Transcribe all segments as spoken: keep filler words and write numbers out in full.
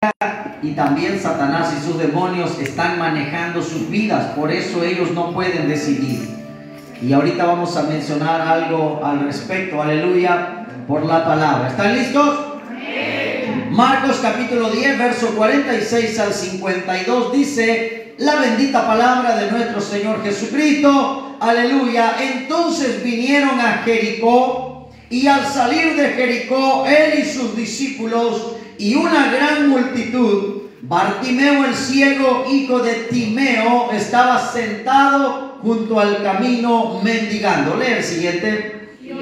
y también Satanás y sus demonios están manejando sus vidas. Por eso ellos no pueden decidir. Y ahorita vamos a mencionar algo al respecto, aleluya, por la palabra. ¿Están listos? Amén. Marcos capítulo diez, verso cuarenta y seis al cincuenta y dos dice la bendita palabra de nuestro Señor Jesucristo, aleluya. Entonces vinieron a Jericó, y al salir de Jericó, él y sus discípulos y una gran multitud, Bartimeo el ciego, hijo de Timeo, estaba sentado junto al camino mendigando. Lee el siguiente.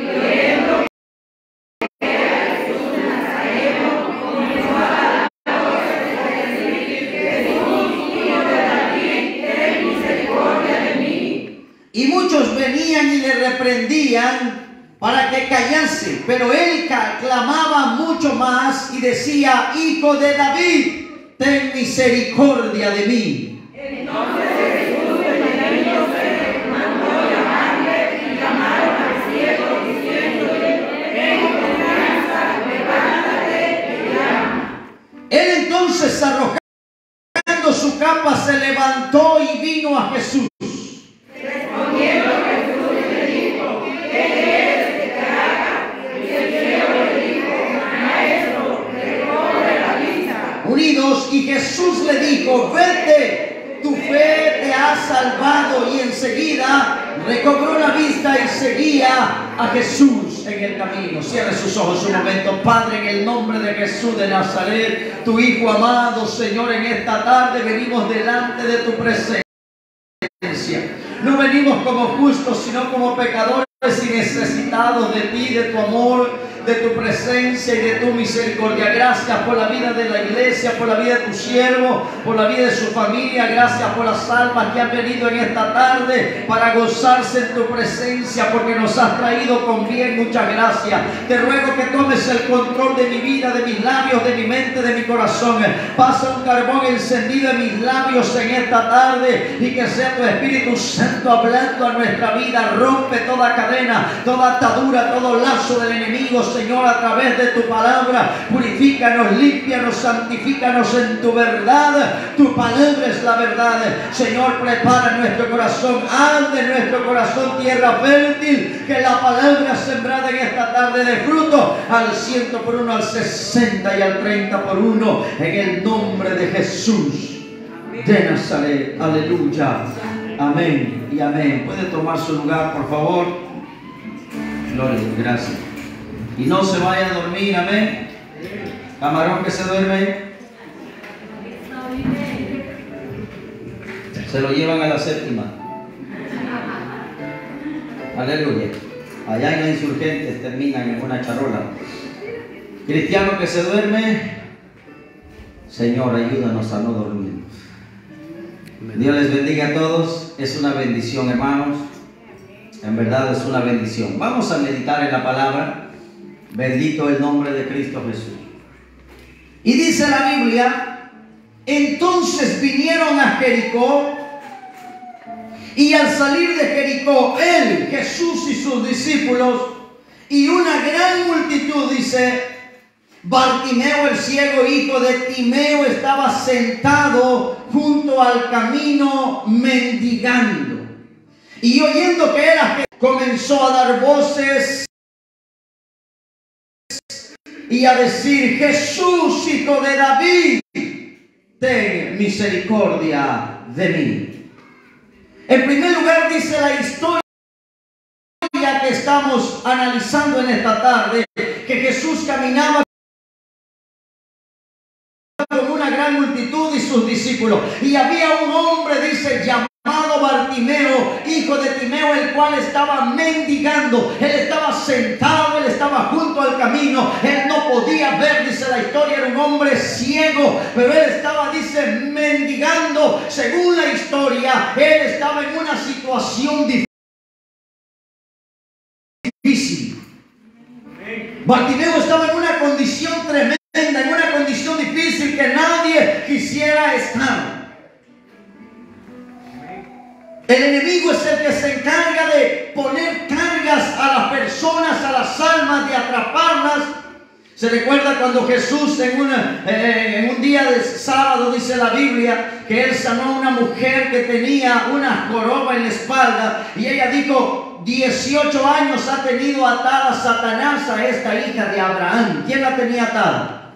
Y muchos venían y le reprendían para que callase, pero él clamaba mucho más y decía: Hijo de David, ten misericordia de mí. Entonces Jesús, deteniendo, se mandó llamarle, y llamaron al ciego diciéndole: ten confianza, levántate y llama. Él entonces, arrojando su capa, se levantó y vino a Jesús. Respondiendo Jesús le dijo: ¿qué quieres que te haga? Y el ciego le dijo: Maestro, recobre la vista. Unidos, y Jesús le dijo: vete, tu fe te ha salvado. Y enseguida recobró la vista y seguía a Jesús en el camino. Cierre sus ojos un momento. Padre, en el nombre de Jesús de Nazaret, tu Hijo amado, Señor, en esta tarde venimos delante de tu presencia. No venimos como justos, sino como pecadores y necesitados de ti, de tu amor, de tu presencia y de tu misericordia. Gracias por la vida de la iglesia, por la vida de tu siervo, por la vida de su familia. Gracias por las almas que han venido en esta tarde para gozarse en tu presencia, porque nos has traído con bien. Muchas gracias. Te ruego que tomes el control de mi vida, de mis labios, de mi mente, de mi corazón. Pasa un carbón encendido en mis labios en esta tarde, y que sea tu Espíritu Santo hablando a nuestra vida. Rompe toda cadena, toda atadura, todo lazo del enemigo, Señor, a través de tu palabra. Purifícanos, límpianos, santifícanos en tu verdad. Tu palabra es la verdad. Señor, prepara nuestro corazón, haz de nuestro corazón tierra fértil, que la palabra sembrada en esta tarde dé fruto al ciento por uno, al sesenta y al treinta por uno, en el nombre de Jesús de Nazaret. Aleluya. Amén y amén. Puede tomar su lugar, por favor. Gloria, gracias. Y no se vaya a dormir, amén. Camarón que se duerme, se lo llevan a la séptima. Aleluya. Allá en la Insurgentes terminan en una charola. Cristiano que se duerme, Señor, ayúdanos a no dormir. Dios les bendiga a todos. Es una bendición, hermanos. En verdad es una bendición. Vamos a meditar en la palabra. Bendito el nombre de Cristo Jesús. Y dice la Biblia: entonces vinieron a Jericó, y al salir de Jericó, él, Jesús y sus discípulos y una gran multitud, dice, Bartimeo el ciego, hijo de Timeo, estaba sentado junto al camino mendigando. Y oyendo que era Jesús, comenzó a dar voces y a decir: Jesús, hijo de David, ten misericordia de mí. En primer lugar, dice la historia que estamos analizando en esta tarde, que Jesús caminaba con una gran multitud y sus discípulos, y había un hombre, dice, llamado Bartimeo, hijo de Timeo, el cual estaba mendigando. Él estaba sentado, él estaba junto al camino, él no podía ver, dice la historia, era un hombre ciego, pero él estaba, dice, mendigando. Según la historia, él estaba en una situación difícil. Bartimeo estaba en una condición tremenda, en una condición difícil que nadie quisiera estar. El enemigo es el que se encarga de poner cargas a las personas, a las almas, de atraparlas, Se recuerda cuando Jesús en, una, eh, en un día de sábado, dice la Biblia, que Él sanó a una mujer que tenía una joroba en la espalda. Y ella dijo, dieciocho años ha tenido atada Satanás a esta hija de Abraham. ¿Quién la tenía atada?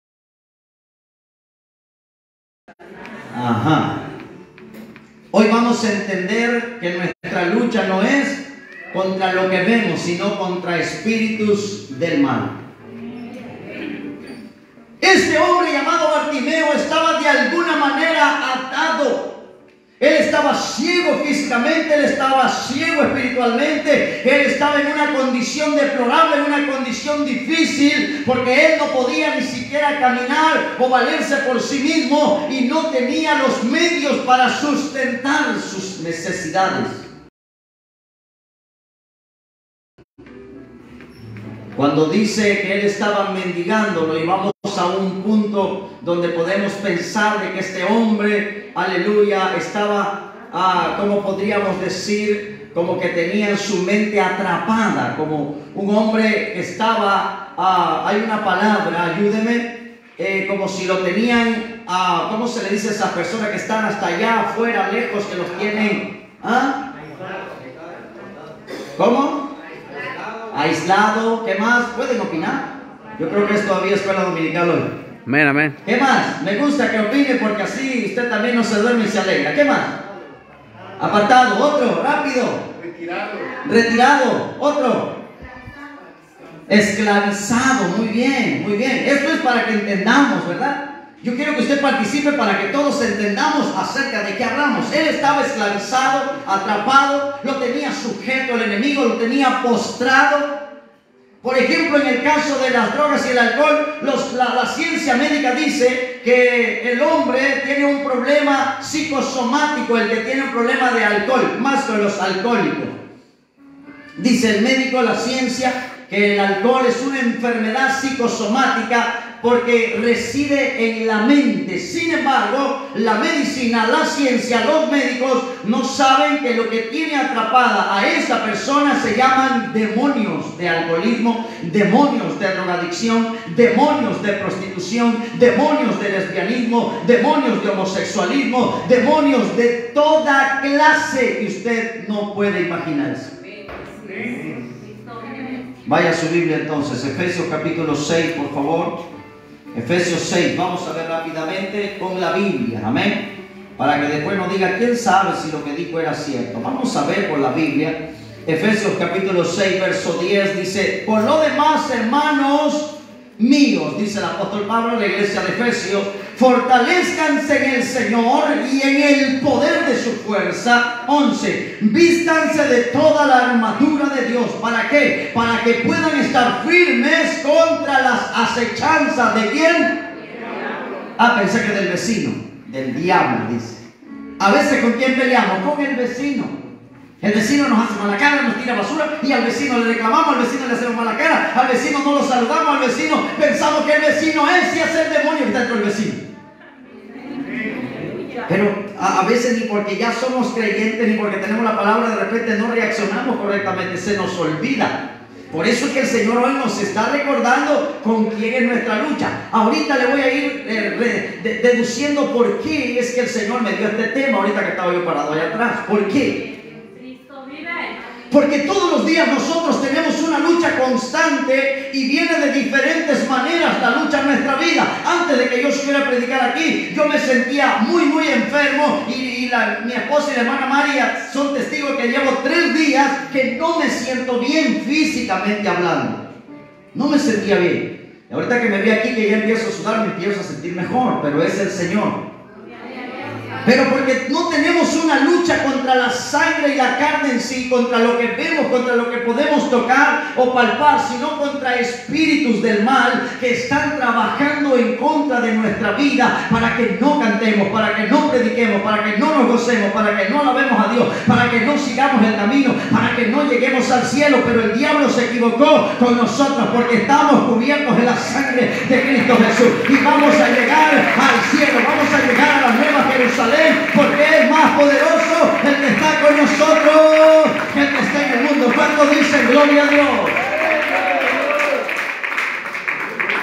Ajá. Hoy vamos a entender que nuestra lucha no es contra lo que vemos, sino contra espíritus del mal. Este hombre llamado Bartimeo estaba de alguna manera atado. Él estaba ciego físicamente, él estaba ciego espiritualmente, él estaba en una condición deplorable, en una condición difícil, porque él no podía ni siquiera caminar o valerse por sí mismo y no tenía los medios para sustentar sus necesidades. Cuando dice que él estaba mendigando, lo llevamos a un punto donde podemos pensar de que este hombre, aleluya, estaba, ah, como podríamos decir, como que tenía en su mente atrapada, como un hombre que estaba, ah, hay una palabra, ayúdeme, eh, como si lo tenían, ah, ¿cómo se le dice a esas personas que están hasta allá afuera, lejos, que los tienen? ¿Ah? ¿Cómo? Aislado. ¿Qué más? ¿Pueden opinar? Yo creo que es todavía escuela dominical hoy. Amén, amén. ¿Qué más? Me gusta que opine porque así usted también no se duerme y se alegra. ¿Qué más? Apartado. Otro. Rápido. Retirado. Retirado. Otro. Esclavizado. Muy bien, muy bien. Esto es para que entendamos, ¿verdad? Yo quiero que usted participe para que todos entendamos acerca de qué hablamos. Él estaba esclavizado, atrapado, lo tenía sujeto el enemigo, lo tenía postrado. Por ejemplo, en el caso de las drogas y el alcohol, los, la, la ciencia médica dice que el hombre tiene un problema psicosomático, el que tiene un problema de alcohol, más que los alcohólicos. Dice el médico, la ciencia, que el alcohol es una enfermedad psicosomática porque reside en la mente. Sin embargo, la medicina, la ciencia, los médicos no saben que lo que tiene atrapada a esa persona se llaman demonios de alcoholismo, demonios de drogadicción, demonios de prostitución, demonios de lesbianismo, demonios de homosexualismo, demonios de toda clase que usted no puede imaginarse. Vaya a su Biblia entonces, Efesios capítulo seis, por favor. Efesios seis, vamos a ver rápidamente con la Biblia, amén, para que después no diga, ¿quién sabe si lo que dijo era cierto? Vamos a ver con la Biblia. Efesios capítulo seis, verso diez, dice, por lo demás, hermanos míos, dice el apóstol Pablo a la iglesia de Efesios, fortalezcanse en el Señor y en el poder de su fuerza. once. Vístanse de toda la armadura de Dios. ¿Para qué? Para que puedan estar firmes contra las acechanzas de ¿quién? Ah, pensé que del vecino, del diablo, dice. A veces ¿con quién peleamos? Con el vecino. El vecino nos hace mala cara, nos tira basura y al vecino le reclamamos, al vecino le hacemos mala cara, al vecino no lo saludamos, al vecino pensamos que el vecino es y es el demonio que está dentro del vecino. Pero a, a veces ni porque ya somos creyentes ni porque tenemos la palabra de repente no reaccionamos correctamente, se nos olvida. Por eso es que el Señor hoy nos está recordando con quién es nuestra lucha. Ahorita le voy a ir eh, re, de, deduciendo por qué es que el Señor me dio este tema ahorita que estaba yo parado allá atrás. ¿Por qué? Porque todos los días nosotros tenemos una lucha constante y viene de diferentes maneras la lucha en nuestra vida. Antes de que yo subiera a predicar aquí, yo me sentía muy, muy enfermo y, y la, mi esposa y la hermana María son testigos que llevo tres días que no me siento bien físicamente hablando. No me sentía bien. Y ahorita que me vi aquí que ya empiezo a sudar, me empiezo a sentir mejor, pero es el Señor. Pero porque no tenemos una lucha contra la sangre y la carne en sí, contra lo que vemos, contra lo que podemos tocar o palpar, sino contra espíritus del mal que están trabajando en contra de nuestra vida para que no cantemos, para que no prediquemos, para que no nos gocemos, para que no alabemos a Dios, para que no sigamos el camino, para que no lleguemos al cielo. Pero el diablo se equivocó con nosotros porque estamos cubiertos en la sangre de Cristo Jesús y vamos a llegar al cielo, vamos a llegar a la nueva Jerusalén. Porque es más poderoso el que está con nosotros que el que está en el mundo. ¿Cuántos dicen gloria a Dios?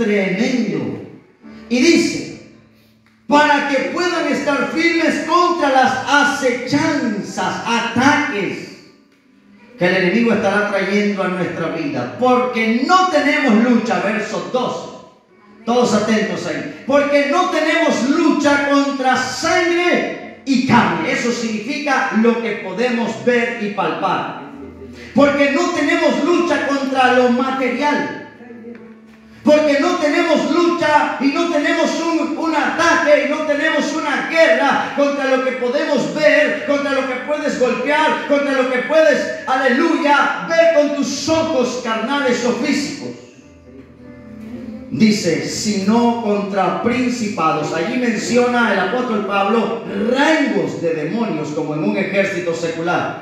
tremendo. Y dice, para que puedan estar firmes contra las acechanzas, ataques que el enemigo estará trayendo a nuestra vida. Porque no tenemos lucha, verso doce. Todos atentos ahí. Porque no tenemos lucha contra sangre y carne. Eso significa lo que podemos ver y palpar. Porque no tenemos lucha contra lo material. Porque no tenemos lucha y no tenemos un, un ataque y no tenemos una guerra contra lo que podemos ver, contra lo que puedes golpear, contra lo que puedes, aleluya, ver con tus ojos carnales o físicos. Dice, sino contra principados. Allí menciona el apóstol Pablo rangos de demonios como en un ejército secular.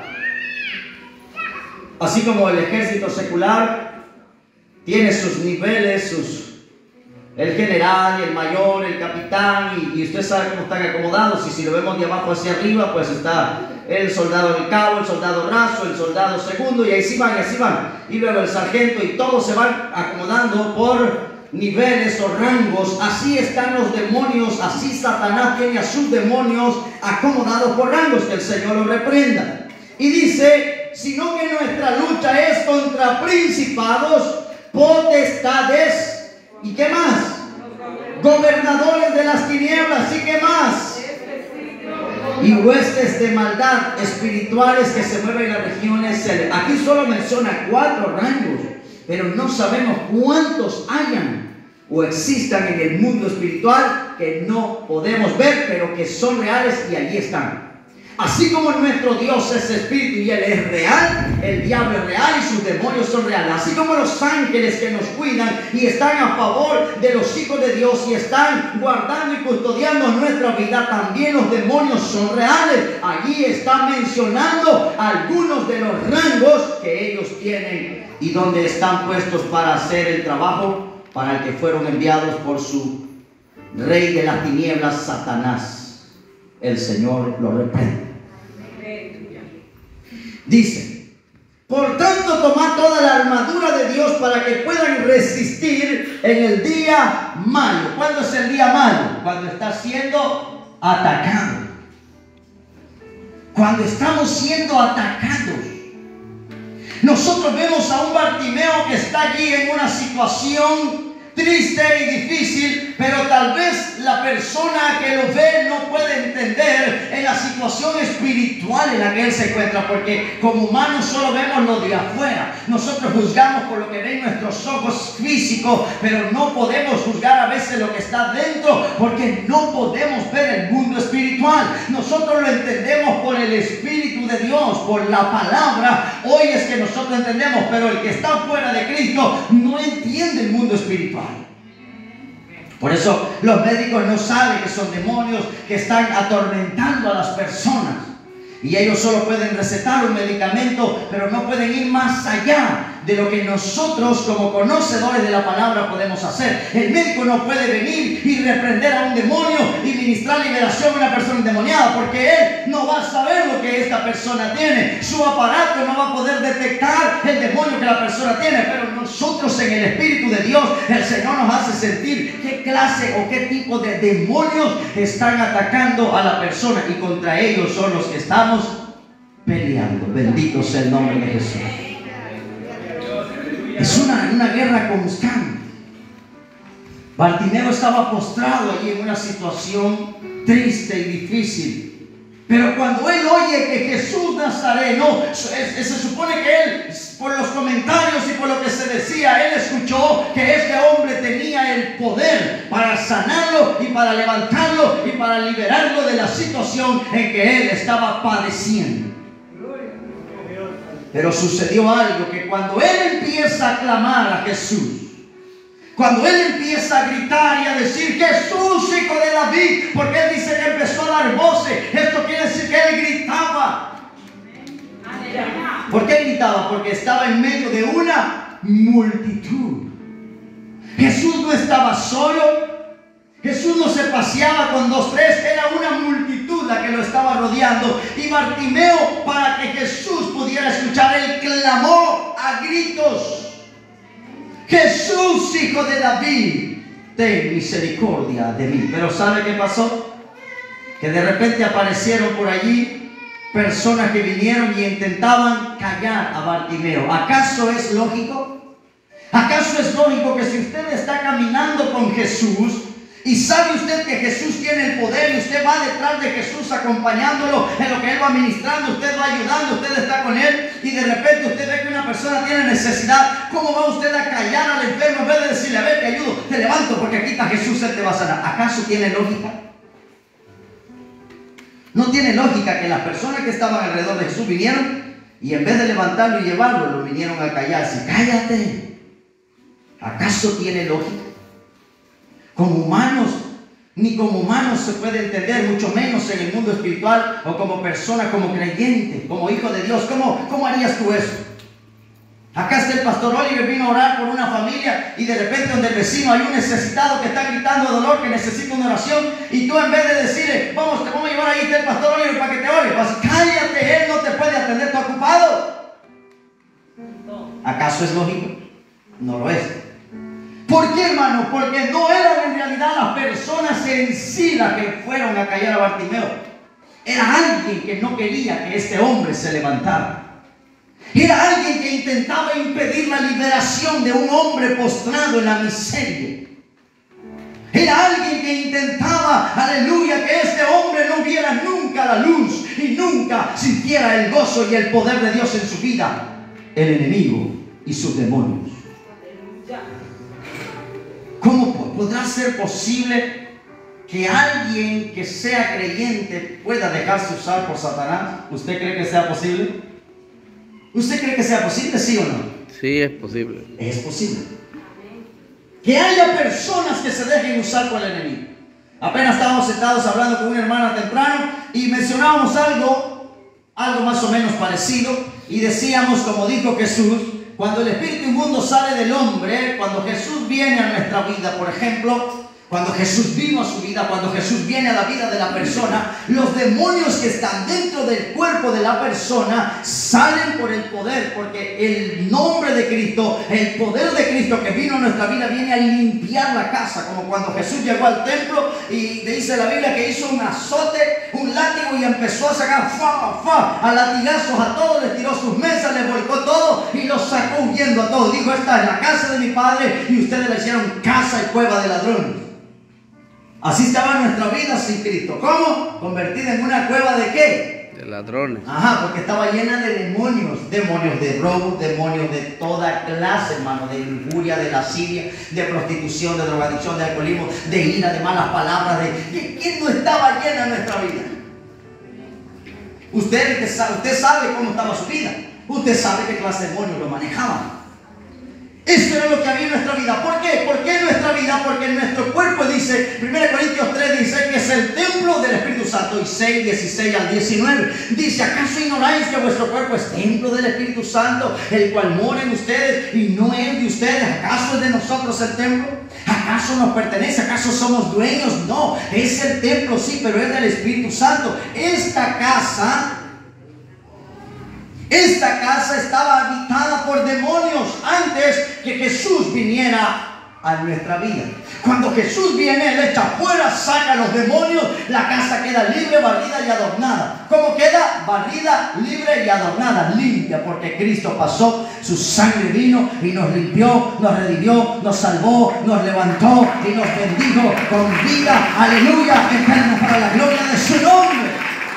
Así como el ejército secular tiene sus niveles, sus, el general, el mayor, el capitán, y, y usted sabe cómo están acomodados. Y si lo vemos de abajo hacia arriba, pues está el soldado del cabo, el soldado raso, el soldado segundo, y así van, y así van. Y luego el sargento, y todos se van acomodando por niveles o rangos. Así están los demonios, así Satanás tiene a sus demonios acomodados por rangos. Que el Señor los reprenda. Y dice, sino que nuestra lucha es contra principados, potestades, ¿y qué más? Gobernadores de las tinieblas, ¿y qué más? Y huestes de maldad espirituales que se mueven en las regiones celestes. Aquí solo menciona cuatro rangos, pero no sabemos cuántos hayan o existan en el mundo espiritual que no podemos ver, pero que son reales y allí están. Así como nuestro Dios es espíritu y Él es real, el diablo es real y sus demonios son reales. Así como los ángeles que nos cuidan y están a favor de los hijos de Dios y están guardando y custodiando nuestra vida, también los demonios son reales. Allí está mencionando algunos de los rangos que ellos tienen y donde están puestos para hacer el trabajo para el que fueron enviados por su rey de las tinieblas, Satanás. El Señor lo reprende. Dice, por tanto, tomad toda la armadura de Dios para que puedan resistir en el día malo. ¿Cuándo es el día malo? Cuando está siendo atacado. Cuando estamos siendo atacados. Nosotros vemos a un Bartimeo que está allí en una situación triste y difícil, pero tal vez la persona que lo ve no puede entender en la situación espiritual en la que él se encuentra, porque como humanos solo vemos lo de afuera. Nosotros juzgamos por lo que ven nuestros ojos físicos, pero no podemos juzgar a veces lo que está dentro, porque no podemos ver el mundo espiritual. Nosotros lo entendemos por el Espíritu de Dios, por la palabra. Hoy es que nosotros entendemos, pero el que está fuera de Cristo no entiende el mundo espiritual. Por eso los médicos no saben que son demonios que están atormentando a las personas. Y ellos solo pueden recetar un medicamento, pero no pueden ir más allá de lo que nosotros como conocedores de la palabra podemos hacer. El médico no puede venir y reprender a un demonio y ministrar liberación a una persona endemoniada, porque él no va a saber lo que esta persona tiene. Su aparato no va a poder detectar el demonio que la persona tiene, pero nosotros en el Espíritu de Dios, el Señor nos hace sentir qué clase o qué tipo de demonios están atacando a la persona, y contra ellos son los que estamos peleando. Bendito sea el nombre de Jesús. Es una, una guerra constante. Bartimeo estaba postrado allí en una situación triste y difícil. Pero cuando él oye que Jesús Nazareno, se, se supone que él, por los comentarios y por lo que se decía, él escuchó que este hombre tenía el poder para sanarlo y para levantarlo y para liberarlo de la situación en que él estaba padeciendo. Pero sucedió algo, que cuando él empieza a clamar a Jesús, cuando él empieza a gritar y a decir, Jesús, hijo de David, porque él dice que empezó a dar voces, esto quiere decir que él gritaba. ¿Por qué gritaba? Porque estaba en medio de una multitud. Jesús no estaba solo. Jesús no se paseaba con dos, tres, era una multitud la que lo estaba rodeando. Y Bartimeo, para que Jesús pudiera escuchar, él clamó a gritos, Jesús, hijo de David, ten misericordia de mí. Pero ¿sabe qué pasó? Que de repente aparecieron por allí personas que vinieron y intentaban callar a Bartimeo. ¿Acaso es lógico? ¿Acaso es lógico que si usted está caminando con Jesús y sabe usted que Jesús tiene el poder y usted va detrás de Jesús acompañándolo en lo que Él va ministrando, usted va ayudando, usted está con Él y de repente usted ve que una persona tiene necesidad, ¿cómo va usted a callar al enfermo en vez de decirle, a ver, te ayudo, te levanto porque aquí está Jesús, Él te va a sanar? ¿Acaso tiene lógica? No tiene lógica que las personas que estaban alrededor de Jesús vinieron y en vez de levantarlo y llevarlo, lo vinieron a callarse. ¡Cállate! ¿Acaso tiene lógica? Como humanos, ni como humanos se puede entender, mucho menos en el mundo espiritual o como persona, como creyente, como hijo de Dios. ¿Cómo, cómo harías tú eso? Acá está el pastor Oliver, vino a orar por una familia y de repente donde el vecino hay un necesitado que está gritando de dolor, que necesita una oración, y tú en vez de decirle, vamos, te vamos a llevar ahí está el pastor Oliver para que te ore, vas, cállate, él no te puede atender, está ocupado. ¿Acaso es lógico? No lo es. ¿Por qué, hermano? Porque no eran en realidad las personas en sí las que fueron a callar a Bartimeo. Era alguien que no quería que este hombre se levantara. Era alguien que intentaba impedir la liberación de un hombre postrado en la miseria. Era alguien que intentaba, aleluya, que este hombre no viera nunca la luz y nunca sintiera el gozo y el poder de Dios en su vida. El enemigo y sus demonios. ¿Cómo podrá ser posible que alguien que sea creyente pueda dejarse usar por Satanás? ¿Usted cree que sea posible? ¿Usted cree que sea posible, sí o no? Sí, es posible. Es posible. Que haya personas que se dejen usar por el enemigo. Apenas estábamos sentados hablando con una hermana temprano y mencionábamos algo, algo más o menos parecido, y decíamos, como dijo Jesús, cuando el espíritu inmundo sale del hombre, cuando Jesús viene a nuestra vida, por ejemplo, cuando Jesús vino a su vida, cuando Jesús viene a la vida de la persona, los demonios que están dentro del cuerpo de la persona salen por el poder, porque el nombre de Cristo, el poder de Cristo que vino a nuestra vida viene a limpiar la casa, como cuando Jesús llegó al templo y dice la Biblia que hizo un azote, un látigo y empezó a sacar fa, fa, a latigazos a todos, les tiró sus mesas, les volcó todo y los sacó huyendo a todos. Dijo, esta es la casa de mi padre y ustedes la hicieron casa y cueva de ladrones. Así estaba nuestra vida sin Cristo. ¿Cómo? Convertida en una cueva de ¿qué? De ladrones. Ajá, porque estaba llena de demonios. Demonios de robo, demonios de toda clase, hermano. De injuria, de lascivia, de prostitución, de drogadicción, de alcoholismo, de ira, de malas palabras. De... ¿Quién no estaba llena en nuestra vida? Usted, usted sabe cómo estaba su vida. Usted sabe qué clase de demonios lo manejaban. Eso era lo que había en nuestra vida. ¿Por qué? ¿Por qué en nuestra vida? Porque en nuestro cuerpo dice, primera Corintios tres dice que es el templo del Espíritu Santo. Y seis, dieciséis al diecinueve dice, ¿acaso ignoráis que vuestro cuerpo es templo del Espíritu Santo, el cual mora en ustedes y no es de ustedes? ¿Acaso es de nosotros el templo? ¿Acaso nos pertenece? ¿Acaso somos dueños? No, es el templo, sí, pero es del Espíritu Santo. Esta casa... Esta casa estaba habitada por demonios antes que Jesús viniera a nuestra vida. Cuando Jesús viene, Él echa fuera, saca a los demonios, la casa queda libre, barrida y adornada. ¿Cómo queda? Barrida, libre y adornada, limpia, porque Cristo pasó, su sangre vino y nos limpió, nos redimió, nos salvó, nos levantó y nos bendijo con vida, aleluya, eterna para la gloria de su nombre.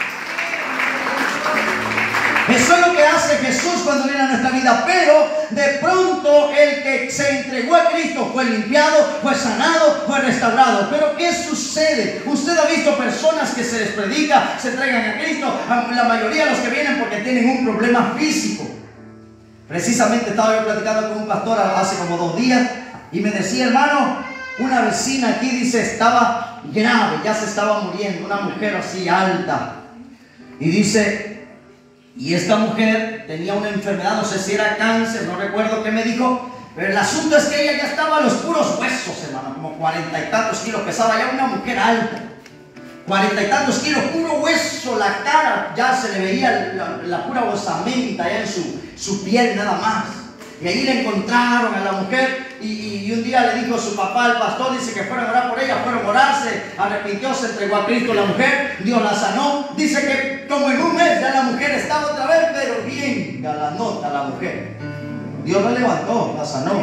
Eso es lo que hace Jesús cuando viene a nuestra vida. Pero de pronto el que se entregó a Cristo fue limpiado, fue sanado, fue restaurado. Pero ¿qué sucede? Usted ha visto personas que se les predica, se entregan a Cristo. La mayoría de los que vienen porque tienen un problema físico. Precisamente estaba yo platicando con un pastor hace como dos días y me decía, hermano, una vecina aquí dice estaba grave, ya se estaba muriendo, una mujer así alta. Y dice... Y esta mujer tenía una enfermedad, no sé si era cáncer, no recuerdo qué me dijo, pero el asunto es que ella ya estaba a los puros huesos, hermano, como cuarenta y tantos kilos pesaba, ya una mujer alta, cuarenta y tantos kilos, puro hueso, la cara, ya se le veía la, la pura osamenta ya en su, su piel nada más. Y ahí le encontraron a la mujer y, y un día le dijo su papá al pastor, dice que fueron a orar por ella, fueron a orar, se arrepintió, se entregó a Cristo la mujer, Dios la sanó. Dice que como en un mes ya la mujer estaba otra vez, pero bien galanota la mujer. Dios la levantó, la sanó.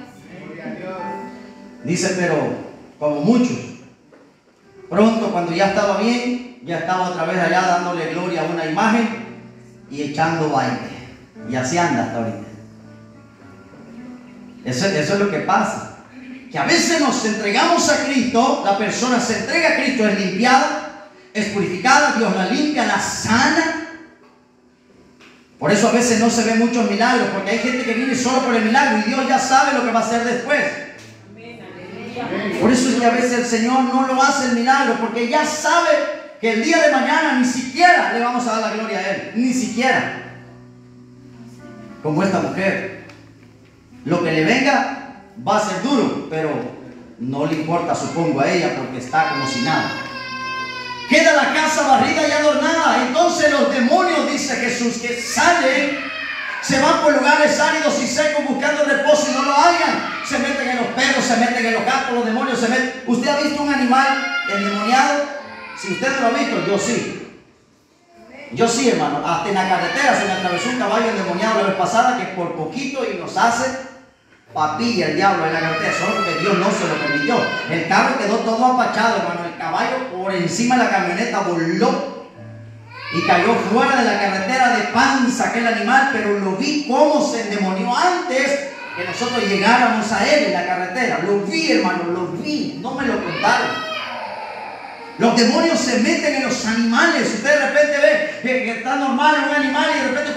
Dice, pero como muchos, pronto cuando ya estaba bien, ya estaba otra vez allá dándole gloria a una imagen y echando baile. Y así anda hasta ahorita. Eso, eso es lo que pasa. Que a veces nos entregamos a Cristo, la persona se entrega a Cristo, es limpiada, es purificada, Dios la limpia, la sana. Por eso a veces no se ven muchos milagros, porque hay gente que viene solo por el milagro y Dios ya sabe lo que va a hacer después. Por eso es que a veces el Señor no lo hace el milagro, porque ya sabe que el día de mañana ni siquiera le vamos a dar la gloria a Él, ni siquiera. Como esta mujer, lo que le venga va a ser duro, pero no le importa, supongo, a ella, porque está como si nada. Queda la casa barrida y adornada. Entonces los demonios, dice Jesús, que salen, se van por lugares áridos y secos buscando reposo y no lo hallan. Se meten en los perros, se meten en los gatos, los demonios se meten. ¿Usted ha visto un animal endemoniado? Si usted no lo ha visto, yo sí. Yo sí, hermano. Hasta en la carretera se me atravesó un caballo endemoniado la vez pasada, que por poquito y nos hace papilla el diablo en la carretera, solo porque Dios no se lo permitió. El carro quedó todo apachado, hermano. El caballo por encima de la camioneta voló y cayó fuera de la carretera de panza aquel animal, pero lo vi cómo se endemonió antes que nosotros llegáramos a él en la carretera. Lo vi, hermano, lo vi, no me lo contaron. Los demonios se meten en los animales. Usted de repente ve que, que está normal en un animal y de repente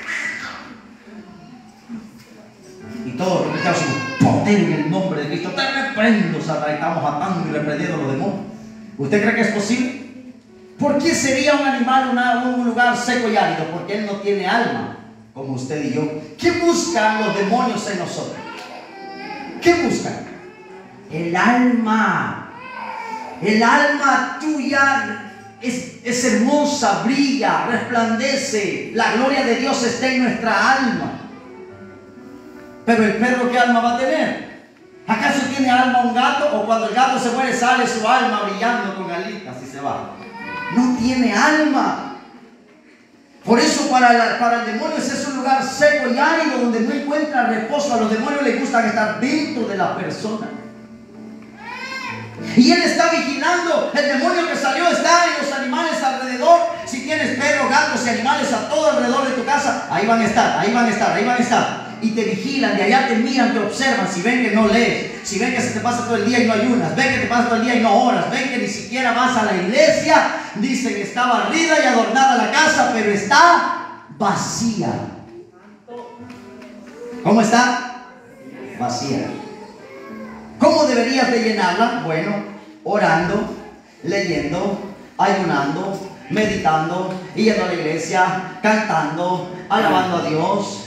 y todos estamos en el nombre de Cristo. Te reprendo, Satanás. Estamos atando y reprendiendo a los demonios. ¿Usted cree que es posible? ¿Por qué sería un animal una, un lugar seco y árido? Porque él no tiene alma, como usted y yo. ¿Qué buscan los demonios en nosotros? ¿Qué buscan? El alma. El alma tuya es, es hermosa, brilla, resplandece. La gloria de Dios está en nuestra alma. Pero el perro, ¿qué alma va a tener? ¿Acaso tiene alma un gato? O cuando el gato se muere sale su alma brillando con alitas y se va. No tiene alma. Por eso para, la, para el demonio ese es un lugar seco y árido donde no encuentra reposo. A los demonios les gusta estar dentro de la persona. Y él está vigilando. El demonio que salió está en los animales alrededor. Si tienes perros, gatos y animales a todo alrededor de tu casa, ahí van a estar, ahí van a estar, ahí van a estar. Y te vigilan, de allá te miran, te observan. Si ven que no lees, si ven que se te pasa todo el día y no ayunas, ven que te pasa todo el día y no oras, ven que ni siquiera vas a la iglesia. Dicen que está barrida y adornada la casa, pero está vacía. ¿Cómo está? Vacía. ¿Cómo deberías de llenarla? Bueno, orando, leyendo, ayunando, meditando, yendo a la iglesia, cantando, alabando a Dios.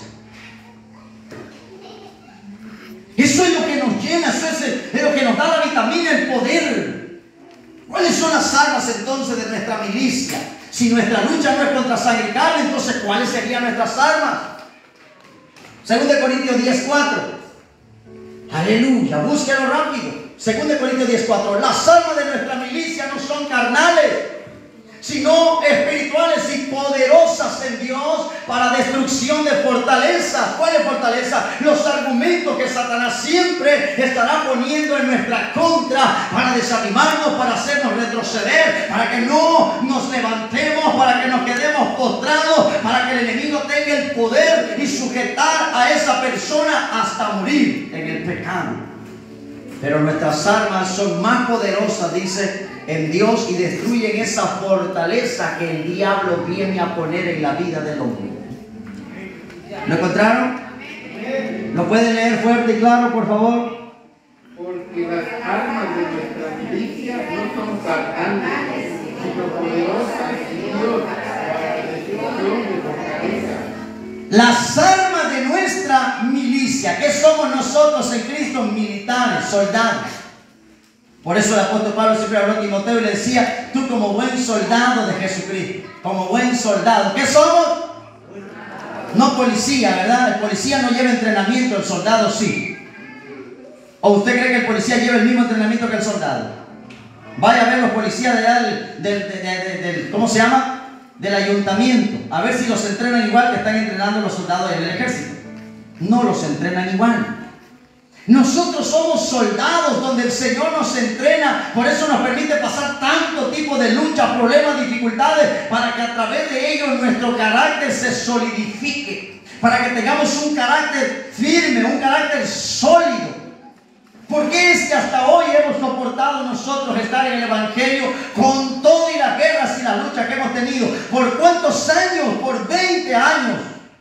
Eso es lo que nos llena, eso es, el, es lo que nos da la vitamina, el poder. ¿Cuáles son las armas entonces de nuestra milicia? Si nuestra lucha no es contra sangre y carne, entonces ¿cuáles serían nuestras armas? Segunda de Corintios diez cuatro. Aleluya, búsquelo rápido. Segunda de Corintios diez cuatro. Las armas de nuestra milicia no son carnales, sino espirituales y poderosas en Dios para destrucción de fortalezas. ¿Cuál es fortaleza? Los argumentos que Satanás siempre estará poniendo en nuestra contra para desanimarnos, para hacernos retroceder, para que no nos levantemos, para que nos quedemos postrados, para que el enemigo tenga el poder y sujetar a esa persona hasta morir en el pecado. Pero nuestras armas son más poderosas, dice, en Dios, y destruyen esa fortaleza que el diablo viene a poner en la vida del hombre. ¿Lo encontraron? ¿Lo pueden leer fuerte y claro, por favor? Porque las armas de nuestra milicia no son carnales, sino poderosas en Dios para la destrucción de fortalezas. Las armas de nuestra milicia, ¿qué somos nosotros en Cristo? Militares, soldados. Por eso el apóstol Pablo siempre habló a Timoteo y le decía: tú como buen soldado de Jesucristo, como buen soldado, ¿qué somos? No policía, ¿verdad? El policía no lleva entrenamiento, el soldado sí. ¿O usted cree que el policía lleva el mismo entrenamiento que el soldado? Vaya a ver los policías de allá del, del, del, del, del ¿cómo se llama? Del ayuntamiento, a ver si los entrenan igual que están entrenando los soldados del ejército. No los entrenan igual. Nosotros somos soldados donde el Señor nos entrena, por eso nos permite pasar tanto tipo de luchas, problemas, dificultades, para que a través de ellos nuestro carácter se solidifique, para que tengamos un carácter firme, un carácter sólido. ¿Por qué es que hasta hoy hemos soportado nosotros estar en el Evangelio con todo y las guerras y las luchas que hemos tenido? ¿Por cuántos años? Por veinte años.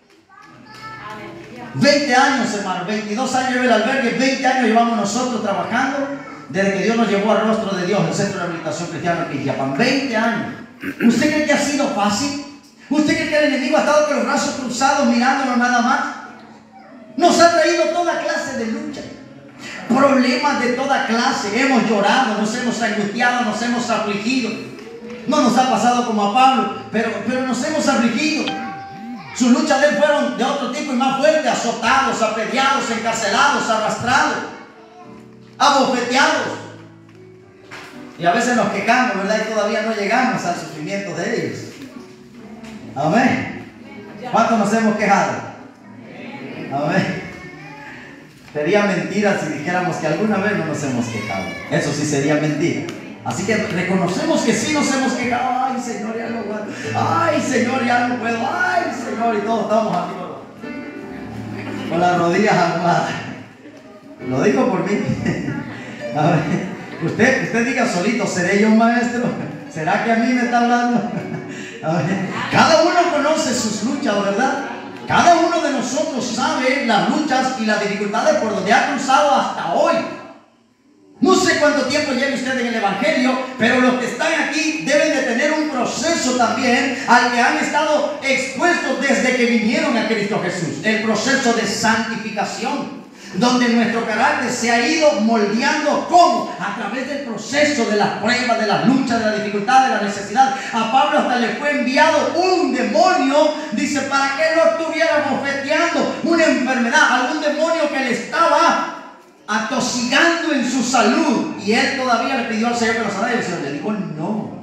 veinte años, hermano. veintidós años lleva el albergue, veinte años llevamos nosotros trabajando desde que Dios nos llevó al rostro de Dios, el Centro de Rehabilitación Cristiana en Quillapán. veinte años. ¿Usted cree que ha sido fácil? ¿Usted cree que el enemigo ha estado con los brazos cruzados mirándonos nada más? Nos ha traído toda clase de lucha. Problemas de toda clase. Hemos llorado, nos hemos angustiado, nos hemos afligido. No nos ha pasado como a Pablo, pero, pero nos hemos afligido. Sus luchas de él fueron de otro tipo y más fuertes: azotados, apedreados, encarcelados, arrastrados, abofeteados. Y a veces nos quejamos, ¿verdad? Y todavía no llegamos al sufrimiento de ellos. Amén. ¿Cuántos nos hemos quejado? Amén. Sería mentira si dijéramos que alguna vez no nos hemos quejado. Eso sí sería mentira. Así que reconocemos que sí nos hemos quejado. Ay, Señor, ya no puedo. Ay, Señor, ya no puedo. Ay, Señor, y todos estamos aquí con las rodillas armadas. Lo digo por mí. A ver, usted, usted diga solito: ¿seré yo un maestro? ¿Será que a mí me está hablando? A ver, cada uno conoce sus luchas, ¿verdad? Cada uno de nosotros sabe las luchas y las dificultades por donde ha cruzado hasta hoy. No sé cuánto tiempo lleve usted en el Evangelio, pero los que están aquí deben de tener un proceso también al que han estado expuestos desde que vinieron a Cristo Jesús. El proceso de santificación, donde nuestro carácter se ha ido moldeando. ¿Cómo? A través del proceso de las pruebas, de las luchas, de la dificultad, de la necesidad. A Pablo hasta le fue enviado un demonio, dice, para que lo estuviera bofeteando, una enfermedad, algún demonio que le estaba atosigando en su salud, y él todavía le pidió al Señor que lo sanara, y el Señor le dijo no.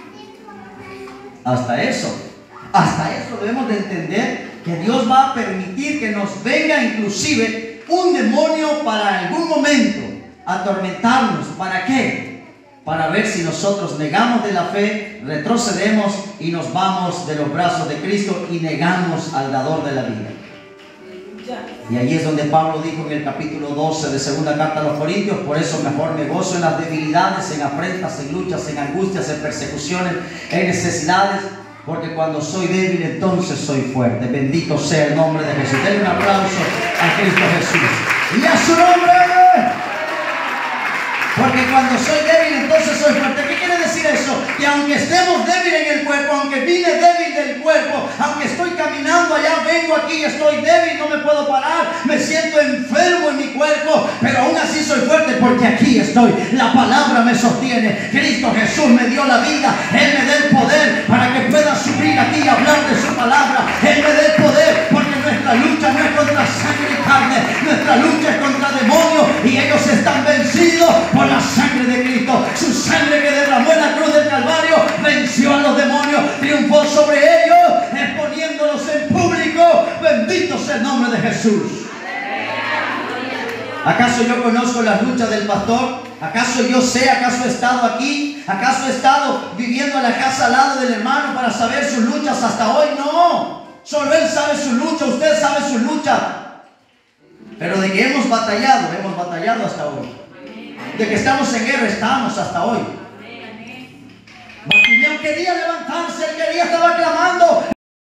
Hasta eso, hasta eso debemos de entender que Dios va a permitir que nos venga inclusive un demonio para algún momento atormentarnos. ¿Para qué? Para ver si nosotros negamos de la fe, retrocedemos y nos vamos de los brazos de Cristo y negamos al dador de la vida. Y ahí es donde Pablo dijo en el capítulo doce de segunda carta a los Corintios: por eso mejor me gozo en las debilidades, en afrentas, en luchas, en angustias, en persecuciones, en necesidades, porque cuando soy débil entonces soy fuerte. Bendito sea el nombre de Jesús. Denle un aplauso a Cristo Jesús y a su nombre. Porque cuando soy débil entonces soy fuerte. ¿Qué quiere decir eso? Que aunque estemos débiles en el cuerpo, aunque vine débil del cuerpo, aunque estoy caminando allá, vengo aquí, estoy débil, no me puedo parar, me siento enfermo en mi cuerpo, pero aún así soy fuerte porque aquí estoy. La palabra me sostiene. Cristo Jesús me dio la vida, Él me da el poder para que pueda subir aquí y hablar de su palabra. Él me da el poder porque nuestra lucha no es contra sangre y carne, nuestra lucha es contra demonios, y ellos están vencidos por la sangre de Cristo. Su sangre que derramó en la cruz del Calvario venció a los demonios, triunfó sobre ellos, exponiéndolos en público. Bendito sea el nombre de Jesús. ¿Acaso yo conozco las luchas del pastor? ¿Acaso yo sé? ¿Acaso he estado aquí? ¿Acaso he estado viviendo en la casa al lado del hermano para saber sus luchas hasta hoy? No, solo él sabe su lucha, usted sabe su lucha. Pero de que hemos batallado, hemos batallado hasta hoy. De que estamos en guerra, estamos hasta hoy. Bartimeo quería levantarse, él quería, estaba clamando: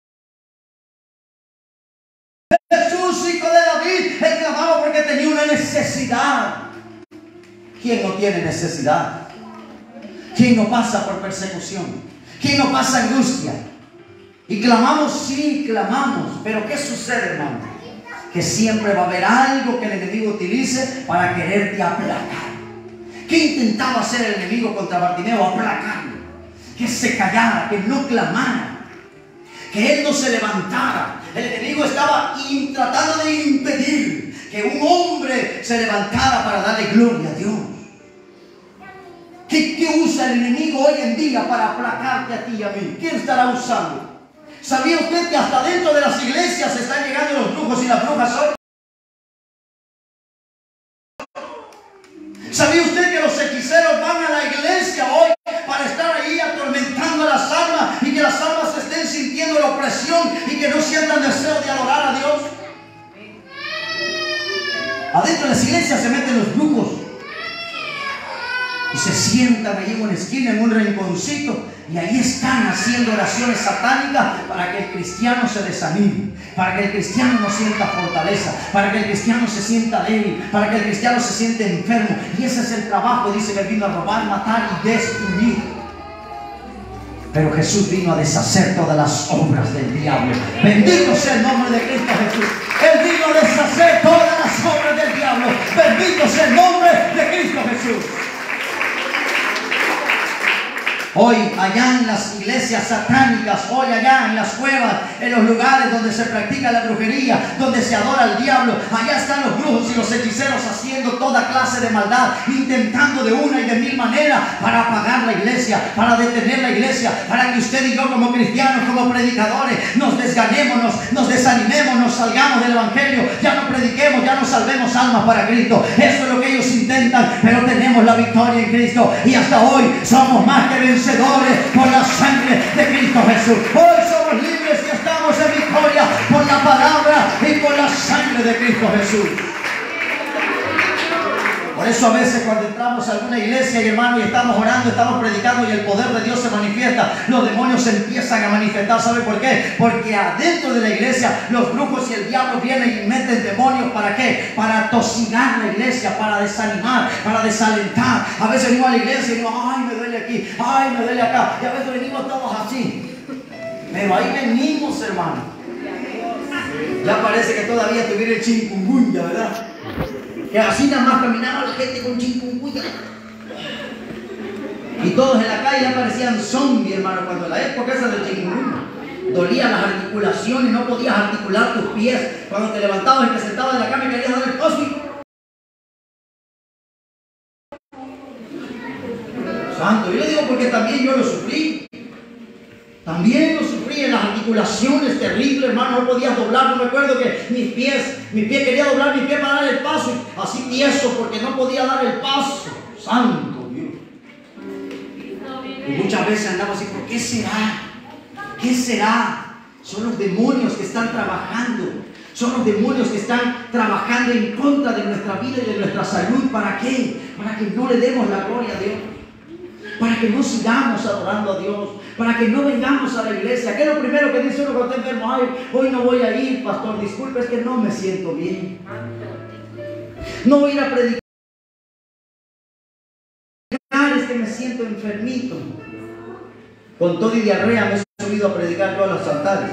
Jesús, hijo de David. Él clamaba porque tenía una necesidad. ¿Quién no tiene necesidad? ¿Quién no pasa por persecución? ¿Quién no pasa angustia? Y clamamos, sí, clamamos. Pero ¿qué sucede, hermano? Que siempre va a haber algo que el enemigo utilice para quererte aplacar. ¿Qué intentaba hacer el enemigo contra Bartimeo? Aplacarlo, que se callara, que no clamara, que él no se levantara. El enemigo estaba tratando de impedir que un hombre se levantara para darle gloria a Dios. ¿Qué, qué usa el enemigo hoy en día para aplacarte a ti y a mí? ¿Quién estará usando? ¿Sabía usted que hasta dentro de las iglesias están llegando los brujos y las brujas hoy? ¿Sabía usted que los hechiceros van a la iglesia hoy para estar ahí atormentando a las almas y que las almas estén sintiendo la opresión y que no sientan deseo de adorar a Dios? Adentro de las iglesias se meten los brujos y se sientan ahí en una esquina, en un rinconcito, y ahí están haciendo oraciones satánicas para que el cristiano se desanime, para que el cristiano no sienta fortaleza, para que el cristiano se sienta débil, para que el cristiano se siente enfermo. Y ese es el trabajo, dice, que vino a robar, matar y destruir. Pero Jesús vino a deshacer todas las obras del diablo. Bendito sea el nombre de Cristo Jesús. Él vino a deshacer todas las obras del diablo. Bendito sea el nombre de Cristo Jesús. Hoy allá en las iglesias satánicas, hoy allá en las cuevas, en los lugares donde se practica la brujería, donde se adora al diablo, allá están los brujos y los hechiceros haciendo toda clase de maldad, intentando de una y de mil maneras para apagar la iglesia, para detener la iglesia, para que usted y yo como cristianos, como predicadores, nos desganemos, nos, nos desanimemos, nos salgamos del evangelio, ya no prediquemos, ya no salvemos almas para Cristo. Eso es lo que ellos intentan, pero tenemos la victoria en Cristo y hasta hoy somos más que vencedores por la sangre de Cristo Jesús. Hoy somos libres y estamos en victoria por la palabra y por la sangre de Cristo Jesús. Por eso a veces cuando entramos a alguna iglesia, hermano, y estamos orando, estamos predicando y el poder de Dios se manifiesta, los demonios se empiezan a manifestar. ¿Sabe por qué? Porque adentro de la iglesia los brujos y el diablo vienen y meten demonios. ¿Para qué? Para atosigar la iglesia, para desanimar, para desalentar. A veces venimos a la iglesia y digo, ay, me duele aquí, ay, me duele acá. Y a veces venimos todos así. Pero ahí venimos, hermano. Ya parece que todavía tuviera el chikungunya, ¿verdad? Que así nada más caminaba la gente con chikungunya. Y todos en la calle ya parecían zombies, hermano. Cuando en la época esa del chikungunya dolían las articulaciones, no podías articular tus pies. Cuando te levantabas y te sentabas en la cama y querías dar el paso y... Santo, yo le digo porque también yo lo sufrí. También lo sufrí en las articulaciones, terrible, hermano, no podías doblar. No me acuerdo que mis pies, mi pie quería doblar mi pie para dar el paso, y así tieso porque no podía dar el paso. Santo Dios. Y muchas veces andaba así, ¿por qué será? ¿Qué será? Son los demonios que están trabajando. Son los demonios que están trabajando en contra de nuestra vida y de nuestra salud. ¿Para qué? Para que no le demos la gloria a Dios. Para que no sigamos adorando a Dios, para que no vengamos a la iglesia. ¿Qué es lo primero que dice uno cuando está enfermo? Ay, hoy no voy a ir, pastor, disculpe, es que no me siento bien. No voy a ir a predicar, es que me siento enfermito. Con todo y diarrea me he subido a predicar yo a los altares.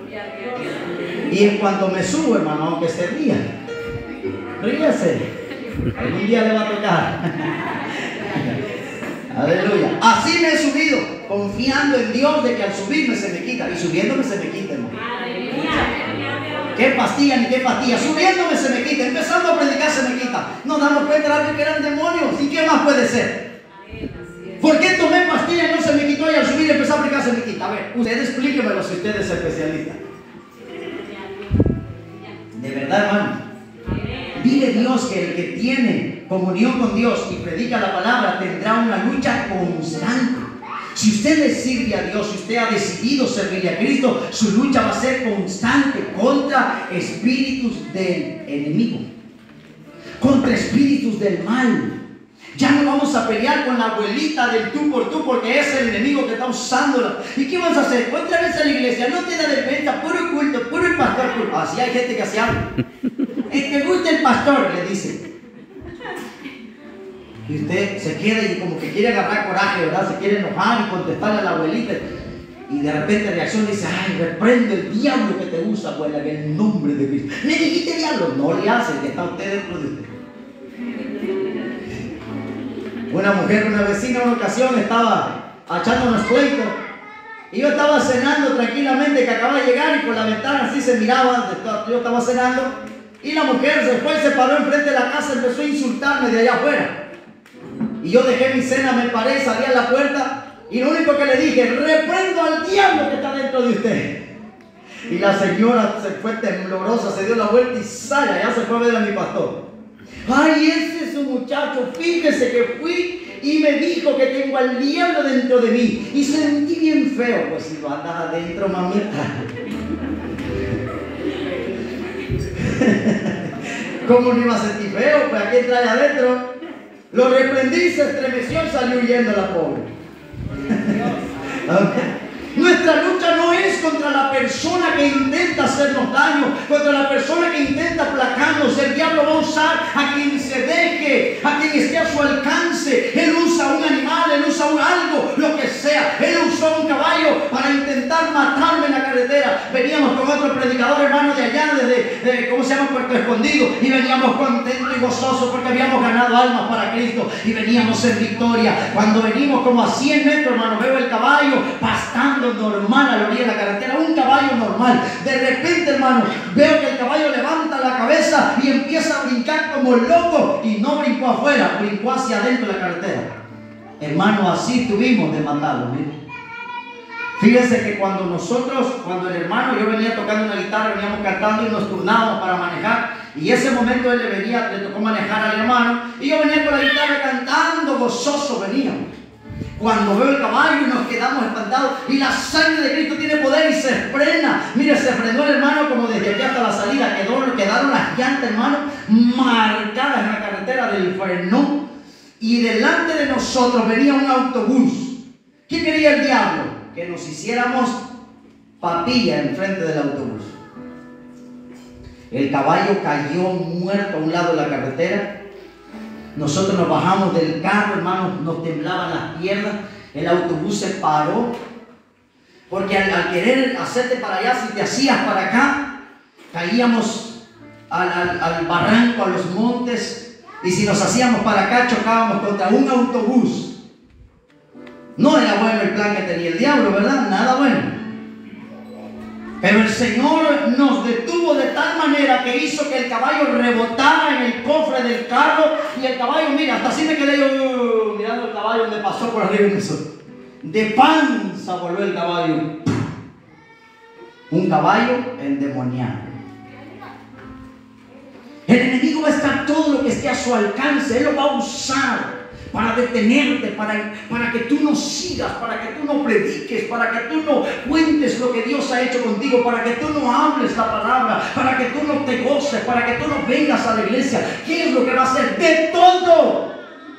Y en cuanto me subo, hermano, aunque se ría, ríase, algún día le va a tocar. Aleluya. Así me he subido, confiando en Dios de que al subirme se me quita. Y subiéndome se me quita, hermano. Qué pastilla ni qué pastilla. Subiéndome se me quita. Empezando a predicar se me quita. Nos damos cuenta de que eran demonios. ¿Y qué más puede ser? ¿Por qué tomé pastilla y no se me quitó y al subir y empezar a predicar se me quita? A ver, usted explíquemelo si usted es especialista. De verdad, hermano. Dile Dios que el que tiene comunión con Dios y predica la palabra tendrá una lucha constante. Si usted le sirve a Dios, si usted ha decidido servirle a Cristo, su lucha va a ser constante contra espíritus del enemigo, contra espíritus del mal. Ya no vamos a pelear con la abuelita del tú por tú porque es el enemigo que está usándola. ¿Y qué vas a hacer? Otra vez a la iglesia, no te da defensa, puro culto, puro el pastor. Puro. Así hay gente que se habla. ¿Te gusta el pastor? Le dice. Y usted se queda y como que quiere agarrar coraje, ¿verdad? Se quiere enojar y contestarle a la abuelita. Y de repente reacciona y dice, ay, reprende el diablo que te usa, abuela, en el nombre de Cristo. ¿Le dijiste diablo? No le hace, que está usted dentro de usted. Una mujer, una vecina, en una ocasión estaba echando unos pleitos. Y yo estaba cenando tranquilamente, que acababa de llegar y por la ventana así se miraba, yo estaba cenando. Y la mujer se fue y se paró enfrente de la casa y empezó a insultarme de allá afuera. Y yo dejé mi cena, me paré, salí a la puerta y lo único que le dije, reprendo al diablo que está dentro de usted. Y la señora se fue temblorosa, se dio la vuelta y sale, ya se fue a ver a mi pastor. Ay, ese es un muchacho, fíjese que fui y me dijo que tengo al diablo dentro de mí. Y sentí bien feo. Pues si lo andas adentro, mamita. ¿Cómo no iba a sentir feo? Pues aquí trae adentro. Lo reprendí, se estremeció y salió huyendo la pobre. Nuestra lucha no es contra la persona que intenta hacernos daño, contra la persona que intenta aplacarnos. El diablo va a usar a quien se deje, a quien esté a su alcance. Él usa un animal, él usa un algo, lo que sea. Él usó un caballo para intentar matarme en la carretera. Veníamos con otro predicador, hermano, de allá, desde, de, ¿cómo se llama? Puerto Escondido. Y veníamos contentos y gozosos porque habíamos ganado almas para Cristo. Y veníamos en victoria. Cuando venimos como a cien metros, hermano, veo el caballo pastando normal a la orilla de la carretera, un caballo normal. De repente, hermano, veo que el caballo levanta la cabeza y empieza a brincar como loco, y no brincó afuera, brincó hacia adentro de la carretera. Hermano, así tuvimos de matarlo. Mire. Fíjense que cuando nosotros, cuando el hermano, yo venía tocando una guitarra, veníamos cantando y nos turnábamos para manejar, y ese momento él le venía, le tocó manejar al hermano, y yo venía con la guitarra cantando, gozoso veníamos. Cuando veo el caballo y nos quedamos espantados, y la sangre de Cristo tiene poder y se frena. Mire, se frenó el hermano como desde aquí hasta la salida. Quedó, quedaron las llantas, hermano, marcadas en la carretera del freno. Y delante de nosotros venía un autobús. ¿Qué quería el diablo? Que nos hiciéramos papilla enfrente del autobús. El caballo cayó muerto a un lado de la carretera. Nosotros nos bajamos del carro, hermanos, nos temblaban las piernas. El autobús se paró. Porque al, al querer hacerte para allá, si te hacías para acá, caíamos al, al, al barranco, a los montes. Y si nos hacíamos para acá, chocábamos contra un autobús. No era bueno el plan que tenía el diablo, ¿verdad? Nada bueno. Pero el Señor nos detuvo de tal manera que hizo que el caballo rebotara en el cofre del carro. Y el caballo, mira, hasta así me quedé yo uh, mirando el caballo donde pasó por arriba de eso. De panza volvió el caballo. Un caballo endemoniado. El enemigo va a estar todo lo que esté a su alcance. Él lo va a usar para detenerte, para, para que tú no sigas, para que tú no prediques, para que tú no cuentes lo que Dios ha hecho contigo, para que tú no hables la palabra, para que tú no te goces, para que tú no vengas a la iglesia. ¿Qué es lo que va a hacer? ¡De todo!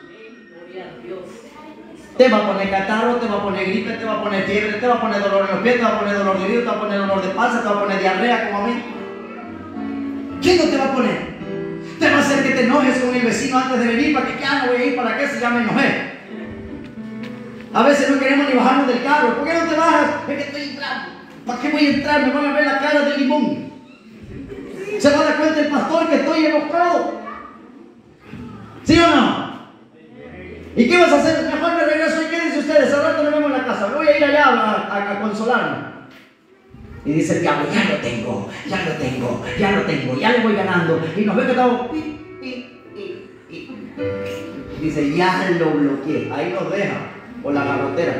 Te va a poner catarro, te va a poner gripe, te va a poner fiebre, te va a poner dolor en los pies, te va a poner dolor de oído, te va a poner dolor de panza, te va a poner diarrea como a mí. ¿Qué no te va a poner? Te va a hacer que te enojes con el vecino antes de venir. ¿Para qué? Ya no voy a ir, ¿para qué? Si ya me enojé. A veces no queremos ni bajarnos del carro. ¿Por qué no te bajas? Es que estoy entrando. ¿Para qué voy a entrar? Me van a ver la cara de limón. ¿Se va a dar cuenta el pastor que estoy enojado? ¿Sí o no? ¿Y qué vas a hacer? Mejor me regreso. ¿Y qué dicen ustedes? Al rato nos vemos en la casa. Voy a ir allá a, a, a consolarme. Y dice el diablo, ya lo tengo, ya lo tengo, ya lo tengo, ya le voy ganando. Y nos ve que estamos... Pi, pi, pi, pi. Dice, ya lo bloqueé. Ahí nos deja, por la garrotera.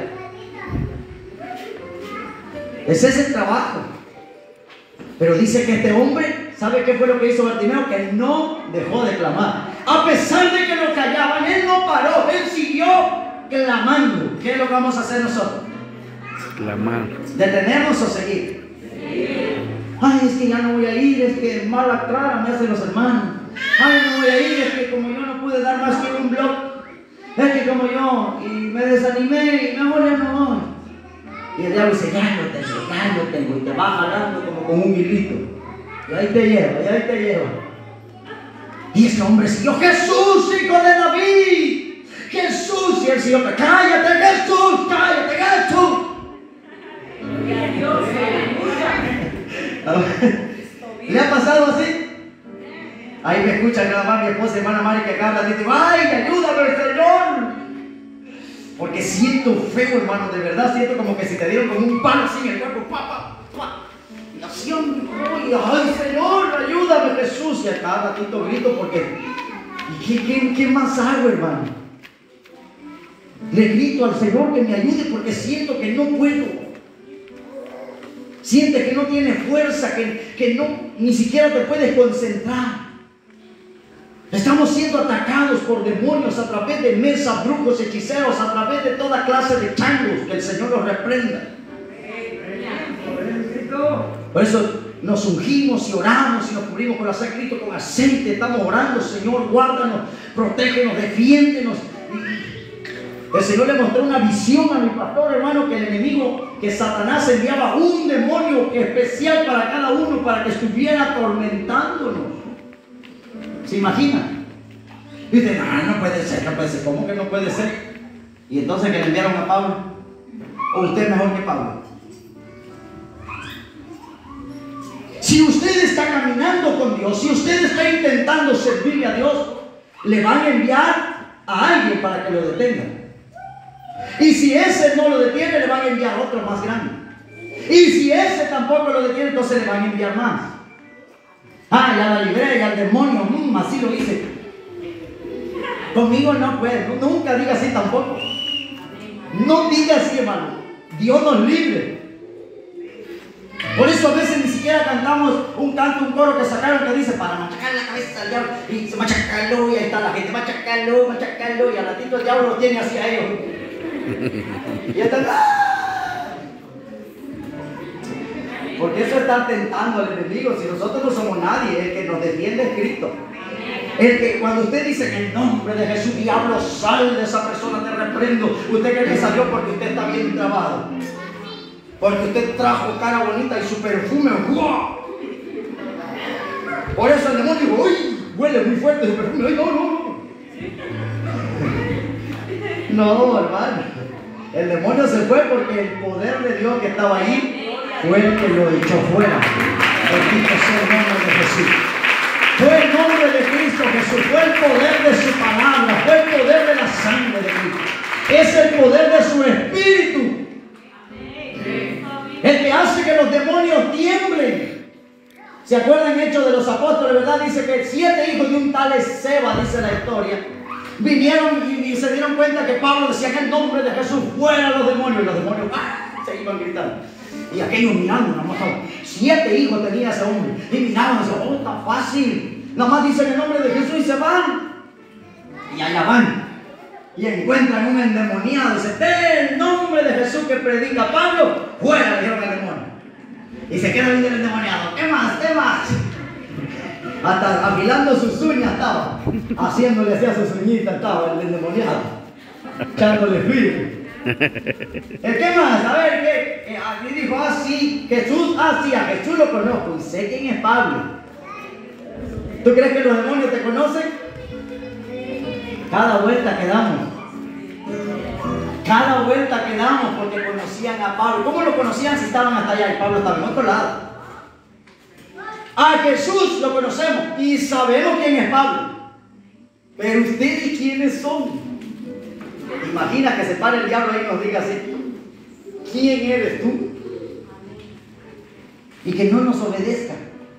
Ese es el trabajo. Pero dice que este hombre, ¿sabe qué fue lo que hizo Bartimeo? Que no dejó de clamar. A pesar de que lo callaban, él no paró, él siguió clamando. ¿Qué es lo que vamos a hacer nosotros? Clamar. ¿Detenernos o seguir? Ay, es que ya no voy a ir, es que mala cara me hacen los hermanos. Ay, no voy a ir, es que como yo no pude dar más que un blog, es que como yo, y me desanimé, y mejor ya no voy. Y el diablo dice, ya lo tengo, ya lo tengo, y te va jalando como con un hilito. Y ahí te lleva, y ahí te lleva. Y ese hombre siguió, Jesús, hijo de David, Jesús, y él siguió, cállate Jesús, cállate Jesús. ¿Le ha pasado así? Ahí me escucha nada más mi esposa, hermana Mari, que acá habla, dice, ¡ay, ayúdame, Señor! Porque siento feo, hermano, de verdad siento como que si te dieron como un palo así en el cuerpo, pa, pa, pa, y no oración, y, ay Señor, ayúdame Jesús, y a cada ratito grito porque, ¿y qué, qué, qué más hago, hermano? Le grito al Señor que me ayude porque siento que no puedo. Sientes que no tienes fuerza, que, que no, ni siquiera te puedes concentrar. Estamos siendo atacados por demonios a través de mesas, brujos, hechiceros, a través de toda clase de changos. Que el Señor los reprenda. Por eso nos ungimos y oramos y nos cubrimos con aceite, Cristo, con aceite. Estamos orando, Señor, guárdanos, protégenos, defiéndenos. El Señor le mostró una visión a mi pastor, hermano, que el enemigo, que Satanás enviaba un demonio especial para cada uno para que estuviera atormentándonos. ¿Se imaginan? Dicen, no, no puede ser, no puede ser. ¿Cómo que no puede ser? Y entonces que le enviaron a Pablo. ¿O usted es mejor que Pablo? Si usted está caminando con Dios, si usted está intentando servirle a Dios, le van a enviar a alguien para que lo detenga. Y si ese no lo detiene, le van a enviar otro más grande. Y si ese tampoco lo detiene, entonces le van a enviar más. Ah, ya la libré, ya el demonio, mmm, así lo hice. Conmigo no puede, nunca diga así tampoco. No diga así, hermano. Dios nos libre. Por eso a veces ni siquiera cantamos un canto, un coro que sacaron que dice para machacar la cabeza al diablo. Y se machacalo, y ahí está la gente, machacalo, machacalo, y al ratito el diablo lo tiene hacia ellos. Y están, ¡ah! Porque eso está tentando al enemigo. Si nosotros no somos nadie, el que nos defiende es Cristo. El que cuando usted dice en el nombre de Jesús, diablo, sal de esa persona, te reprendo. Usted cree que salió porque usted está bien trabado, porque usted trajo cara bonita y su perfume, ¡wow! Por eso el demonio dijo, uy, huele muy fuerte su perfume. Ay, no, no, no. No, hermano. El demonio se fue porque el poder de Dios que estaba ahí fue el que lo echó fuera. Bendito sea el nombre de Jesús. Fue el nombre de Cristo Jesús. Fue el poder de su palabra. Fue el poder de la sangre de Cristo. Es el poder de su espíritu el que hace que los demonios tiemblen. ¿Se acuerdan Hechos de los Apóstoles, verdad? Dice que siete hijos de un tal Seba, dice la historia, vinieron y, y se dieron cuenta que Pablo decía en el nombre de Jesús, fuera los demonios. Y los demonios ¡ah! Se iban gritando. Y aquellos mirando, nada más, siete hijos tenía ese hombre. Y miraban y decían, oh, está fácil. Nada más dicen el nombre de Jesús y se van. Y allá van. Y encuentran un endemoniado. Dice, el nombre de Jesús que predica Pablo, fuera, le dijeron al demonio. Y se queda viendo el endemoniado. ¿Qué más? ¿Qué más? Hasta afilando sus uñas estaba. Haciéndole así a sus uñitas estaba el endemoniado. Echándole frío. ¿Qué más? A ver, ¿qué? Y dijo, ah, sí, Jesús, ah, sí, a Jesús lo conozco. Y sé quién es Pablo. ¿Tú crees que los demonios te conocen? Cada vuelta que damos, cada vuelta que damos porque conocían a Pablo. ¿Cómo lo conocían si estaban hasta allá y Pablo estaba en otro lado? A Jesús lo conocemos y sabemos quién es Pablo. Pero ustedes, ¿quiénes son? Imagina que se pare el diablo ahí y nos diga así, ¿quién eres tú? Y que no nos obedezca.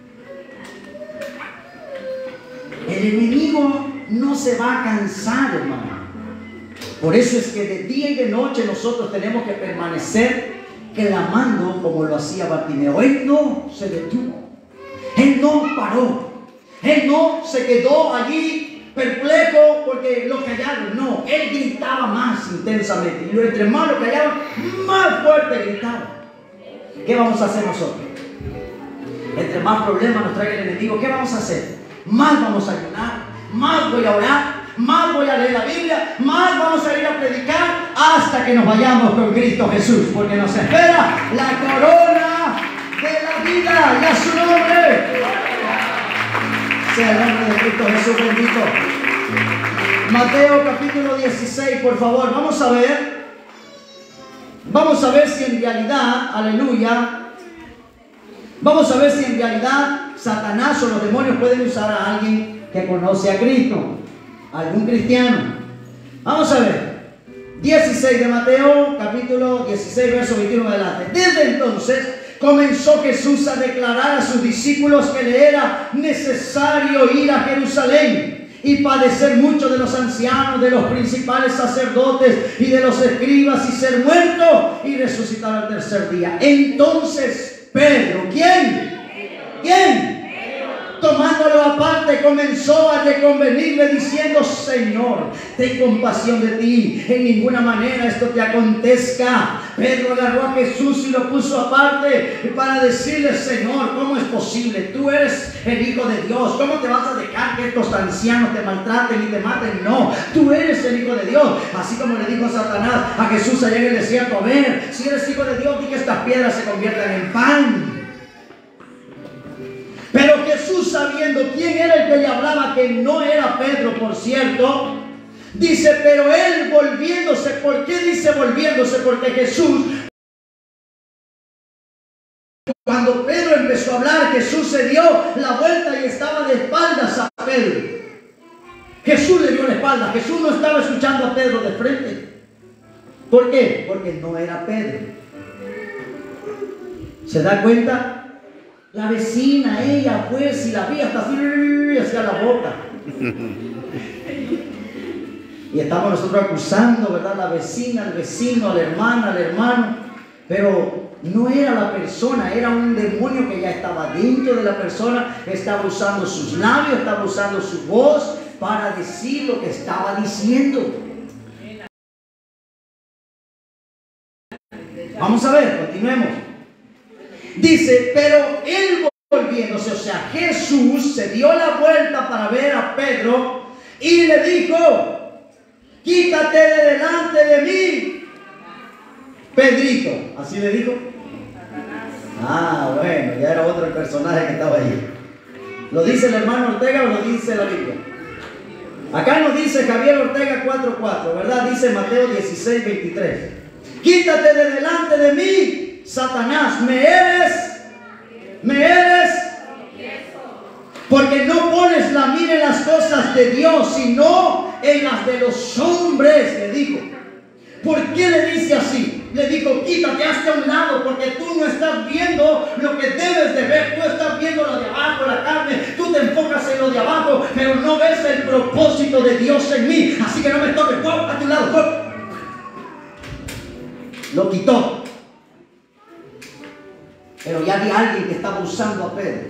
El enemigo no se va a cansar, hermano. Por eso es que de día y de noche nosotros tenemos que permanecer clamando como lo hacía Bartimeo. Él no se detuvo. Él no paró. Él no se quedó allí perplejo porque lo callaron. No, él gritaba más intensamente. Y entre más lo callaban, más fuerte gritaba. ¿Qué vamos a hacer nosotros? Entre más problemas nos traiga el enemigo, ¿qué vamos a hacer? Más vamos a ayunar, más voy a orar, más voy a leer la Biblia, más vamos a ir a predicar hasta que nos vayamos con Cristo Jesús, porque nos espera la corona de la vida y a su nombre sea el nombre de Cristo Jesús bendito. Mateo capítulo dieciséis, por favor, vamos a ver, vamos a ver si en realidad, aleluya, vamos a ver si en realidad Satanás o los demonios pueden usar a alguien que conoce a Cristo, algún cristiano. Vamos a ver, dieciséis de Mateo, capítulo dieciséis, verso veintiuno adelante. Desde entonces comenzó Jesús a declarar a sus discípulos que le era necesario ir a Jerusalén y padecer mucho de los ancianos, de los principales sacerdotes y de los escribas, y ser muerto y resucitar al tercer día. Entonces Pedro, ¿quién? ¿Quién? Tomándolo aparte, comenzó a reconvenirle diciendo: Señor, ten compasión de ti, en ninguna manera esto te acontezca. Pedro agarró a Jesús y lo puso aparte para decirle: Señor, ¿cómo es posible? Tú eres el Hijo de Dios. ¿Cómo te vas a dejar que estos ancianos te maltraten y te maten? No, tú eres el Hijo de Dios. Así como le dijo Satanás a Jesús allá en el desierto: a ver, si eres Hijo de Dios, di que estas piedras se conviertan en pan. Pero Jesús, sabiendo quién era el que le hablaba, que no era Pedro, por cierto, dice: pero él volviéndose. ¿Por qué dice volviéndose? Porque Jesús, cuando Pedro empezó a hablar, Jesús se dio la vuelta y estaba de espaldas a Pedro. Jesús le dio la espalda. Jesús no estaba escuchando a Pedro de frente. ¿Por qué? Porque no era Pedro. ¿Se da cuenta? La vecina, ella pues, si la vi hasta así, hacia la boca. Y estamos nosotros acusando, ¿verdad? La vecina, el vecino, la hermana, el hermano. Pero no era la persona, era un demonio que ya estaba dentro de la persona. Estaba usando sus labios, estaba usando su voz para decir lo que estaba diciendo. Vamos a ver, continuemos. Dice: pero él volviéndose, o sea, Jesús se dio la vuelta para ver a Pedro y le dijo: quítate de delante de mí, Pedrito. ¿Así le dijo? Ah, bueno, ya era otro el personaje que estaba ahí. ¿Lo dice el hermano Ortega o lo dice la Biblia? Acá nos dice Javier Ortega cuatro cuatro, ¿verdad? Dice Mateo dieciséis veintitrés. Quítate de delante de mí, Satanás, me eres, me eres, porque no pones la mira en las cosas de Dios, sino en las de los hombres, le dijo. ¿Por qué le dice así? Le dijo: quítate, hazte a un lado, porque tú no estás viendo lo que debes de ver. Tú estás viendo lo de abajo, la carne. Tú te enfocas en lo de abajo, pero no ves el propósito de Dios en mí. Así que no me toques. ¡Pum! A tu lado. ¡Pum! Lo quitó. Pero ya había alguien que estaba usando a Pedro.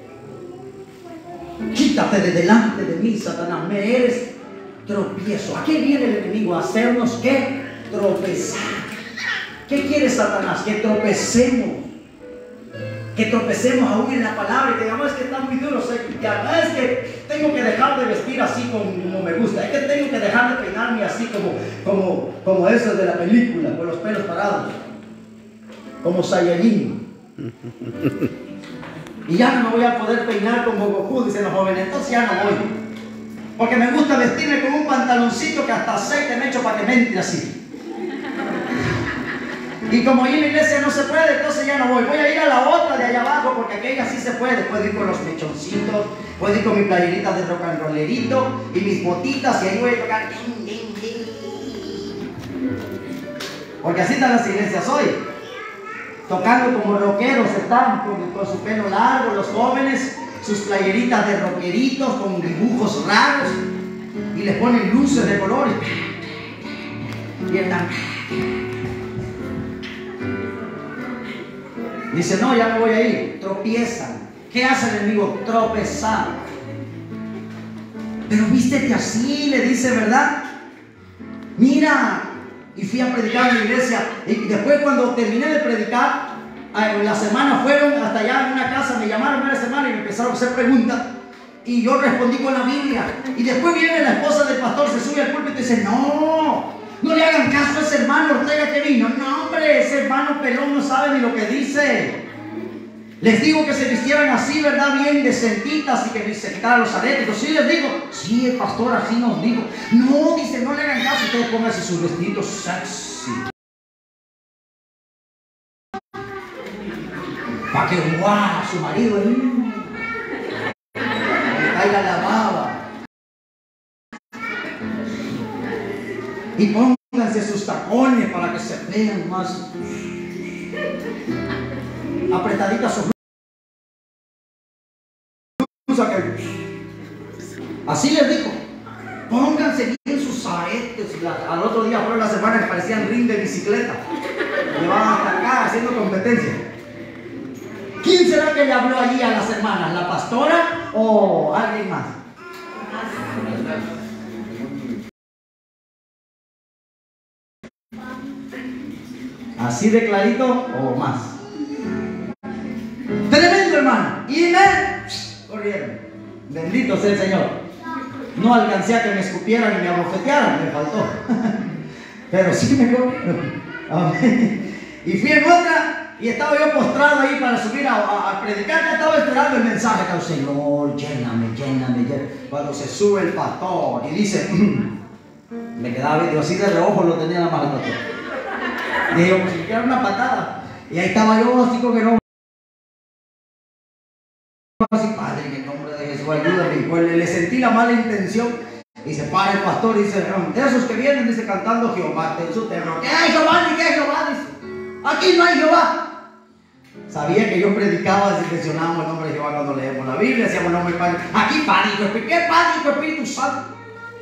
Quítate de delante de mí, Satanás, me eres tropiezo. ¿A qué viene el enemigo? A hacernos ¿qué? Tropezar. ¿Qué quiere Satanás? Que tropecemos. Que tropecemos aún en la palabra y que digamos: es que está muy duro ser cristiano. Es que tengo que dejar de vestir así como, como me gusta. Es que tengo que dejar de peinarme así como, como, como esos de la película, con los pelos parados, como Saiyajin. Y ya no me voy a poder peinar como Goku, dicen los jóvenes. Entonces ya no voy, porque me gusta vestirme con un pantaloncito que hasta aceite me echo para que me entre así. Y como ahí en la iglesia no se puede, entonces ya no voy. Voy a ir a la otra de allá abajo, porque aquella sí se puede. Puedo ir con los mechoncitos, puedo ir con mi playerita de rock and rollerito y mis botitas, y ahí voy a tocar. Porque así están las iglesias hoy, tocando como rockeros. Están con, con su pelo largo, los jóvenes, sus playeritas de rockeritos con dibujos raros, y les ponen luces de colores. Y están. Dice: no, ya me voy a ir. Tropiezan. ¿Qué hace el enemigo? Tropezar. Pero vístete así, le dice, ¿verdad? Mira. Y fui a predicar en la iglesia. Y después, cuando terminé de predicar, en la semana fueron hasta allá en una casa, me llamaron una semana y me empezaron a hacer preguntas. Y yo respondí con la Biblia. Y después viene la esposa del pastor, se sube al púlpito y dice: no, no le hagan caso a ese hermano Ortega que vino. No, hombre, ese hermano pelón no sabe ni lo que dice. Les digo que se vistieran así, ¿verdad? Bien decentitas y que se quitaran los aretes. Sí les digo. Sí, el pastor así nos dijo. No, dice, no le hagan caso. Ustedes pónganse sus vestidos sexy. Para que, guau, su marido ahí le caiga la baba. Y pónganse sus tacones para que se vean más. apretadita su blusa. Así les dijo. Pónganse bien sus aretes. Al otro día fueron las hermanas que parecían ring de bicicleta. Llevaban hasta acá haciendo competencia. ¿Quién será que le habló allí a las hermanas? ¿La pastora o alguien más? ¿Así de clarito o más? Tremendo, hermano. Y me corrieron. Bendito sea el Señor. No alcancé a que me escupieran y me abofetearan, me faltó. Pero sí me corrieron. Y fui en otra y estaba yo postrado ahí para subir a, a, a predicar. Ya estaba esperando el mensaje. Estaba, Señor, lléname, lléname, lléname. Cuando se sube el pastor y dice, me quedaba viendo así de reojo, lo tenía en la mano el pastor. Dije, pues si quiero una patada. Y ahí estaba yo así con que no. Así, Padre, en el nombre de Jesús, ayúdame. Pues le, le sentí la mala intención. Y se para el pastor y dice, esos que vienen, dice, cantando Jehová, ten su terror. ¿Qué hay Jehová? ¿Ni qué es Jehová? Dice, aquí no hay Jehová. Sabía que yo predicaba, si mencionábamos el nombre de Jehová cuando leemos la Biblia, decíamos el nombre del Padre. Aquí Padre, ¿qué Padre, Espíritu Santo?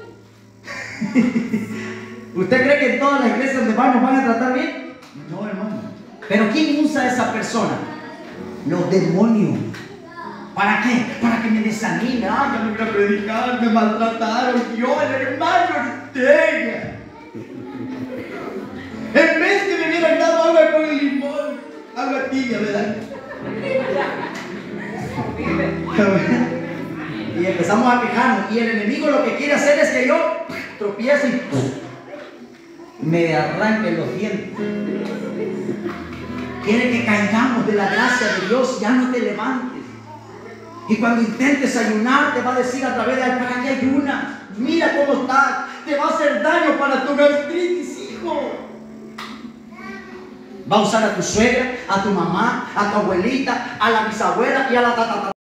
¿Usted cree que en todas las iglesias de hermanos van a tratar bien? No, hermano. ¿Pero quién usa a esa persona? Los demonios. ¿Para qué? Para que me desanime. Ah, ya me voy a predicar, me maltrataron. Yo, el hermano Ortega. En vez que me hubieran dado agua con el limón, agua tibia, ¿verdad? Y empezamos a quejarnos. Y el enemigo lo que quiere hacer es que yo tropiece y me arranque los dientes. Quiere que caigamos de la gracia de Dios. Ya no te levantes. Y cuando intentes ayunar, te va a decir a través de él, ¿para qué ayunas? Mira cómo estás. Te va a hacer daño para tu gastritis, hijo. Va a usar a tu suegra, a tu mamá, a tu abuelita, a la bisabuela y a la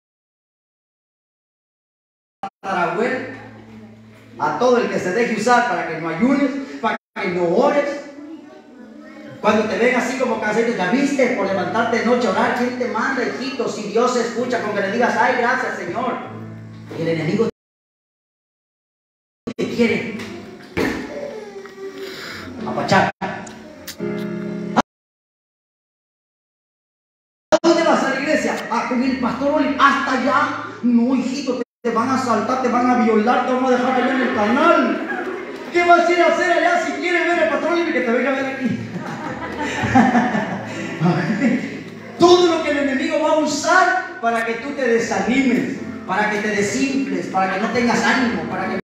tatarabuela. A todo el que se deje usar para que no ayunes, para que no ores. Cuando te ven así como cansado, ya viste por levantarte de noche a orar, ¿quién te manda, hijito? Si Dios escucha con que le digas, ay, gracias, Señor. Y el enemigo te quiere apachar. ¿A dónde vas a la iglesia? Ah, con el pastor Oli. Hasta allá. No, hijito, te, te van a asaltar, te van a violar, te van a dejar de ver en el canal. ¿Qué vas a ir a hacer allá si quieres ver el pastor Oli que te venga a ver aquí? Todo lo que el enemigo va a usar para que tú te desanimes, para que te desinfles, para que no tengas ánimo, para que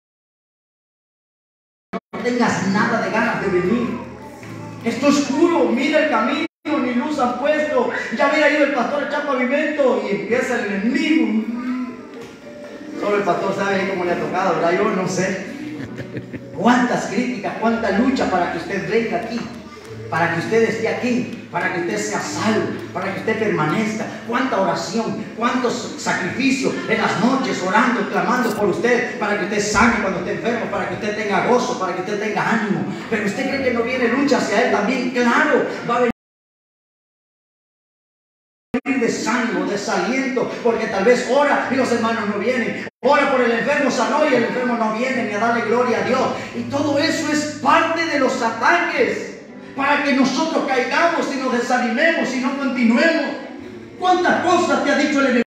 no tengas nada de ganas de venir. Esto es oscuro, mira el camino, ni luz han puesto. Ya hubiera ido el pastor a echar pavimento y empieza el enemigo. Solo el pastor sabe cómo le ha tocado, ¿verdad? Yo no sé. Cuántas críticas, cuánta lucha para que usted venga aquí, para que usted esté aquí, para que usted sea salvo, para que usted permanezca. Cuánta oración, cuántos sacrificios en las noches, orando, clamando por usted, para que usted sane cuando esté enfermo, para que usted tenga gozo, para que usted tenga ánimo. Pero usted cree que no viene lucha hacia él también. Claro, va a venir desánimo, desaliento, porque tal vez ora y los hermanos no vienen. Ora por el enfermo, sanó y el enfermo no viene ni a darle gloria a Dios. Y todo eso es parte de los ataques para que nosotros caigamos y nos desanimemos y no continuemos. ¿Cuántas cosas te ha dicho el enemigo?